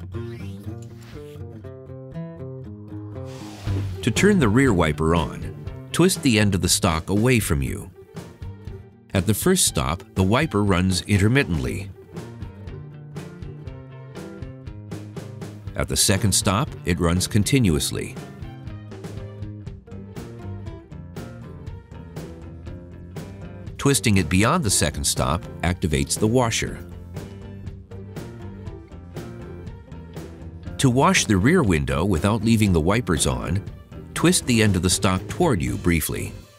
To turn the rear wiper on, twist the end of the stock away from you. At the first stop, the wiper runs intermittently. At the second stop, it runs continuously. Twisting it beyond the second stop activates the washer. To wash the rear window without leaving the wipers on, twist the end of the stock toward you briefly.